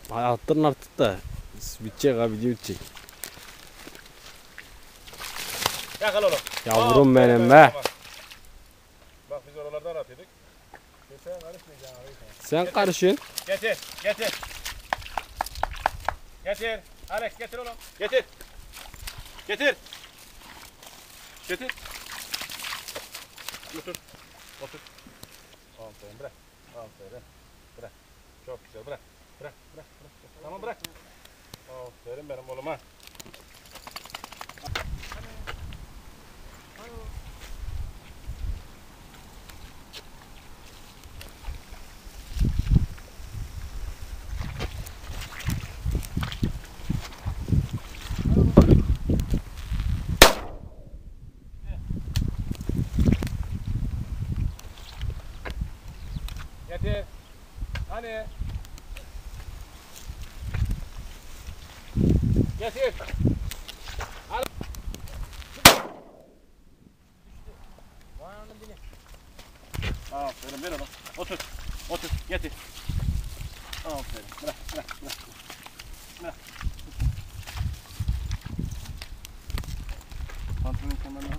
Attırın artık da. Bitecek abi, video bitecek. Yakal oğlum. Yavrum benim be. Bak biz oralardan atıyorduk. Sen karışmayacaksın abi. Sen karışın. Getir. Getir. Alex getir oğlum. Getir. Otur. Aferin bırak. Bırak. Çok güzel bırak. Tamam bırak. Aferin benim oğluma. Getir. Hani? Getir. Al. Aferin ver oğlum. Otur. Getir. Aferin. Bırak. Pantolonun kenarına.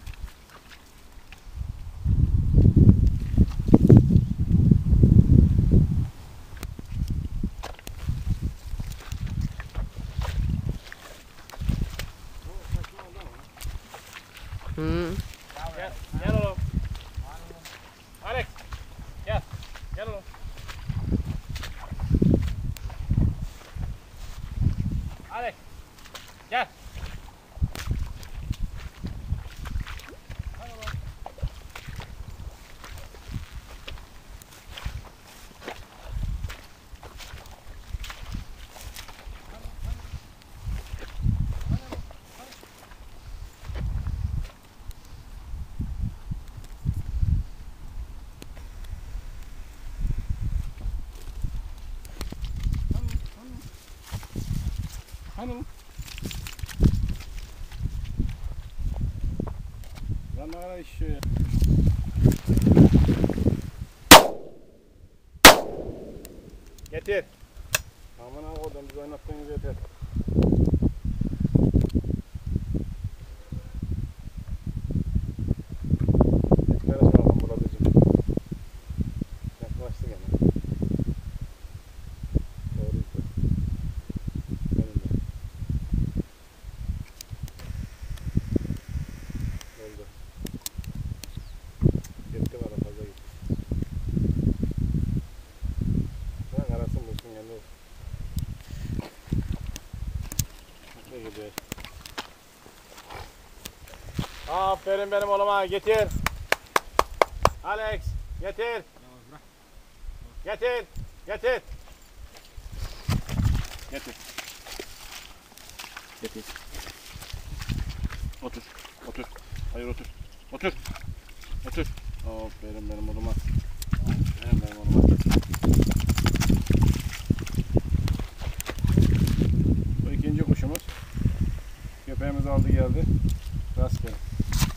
Gel oğlum. Alex. Gel oğlum. Alex. Gel. Hani? Lan ara işi. Getir. Aman ha oradan biz oynattığımız yeter. Karışma Murat'cığım. Yaklaştı gene. Doğru işte. Benim de. Oldu. Gitti bana fazla gitti. Bırak arasın bulsun yanında olsun. Ne gidiyor? Aferin benim oğluma getir. Alex getir. Getir. Otur. Hayır otur. Aferin benim oğluma. Bu ikinci kuşumuz. Köpeğimiz aldı geldi. Rastgele.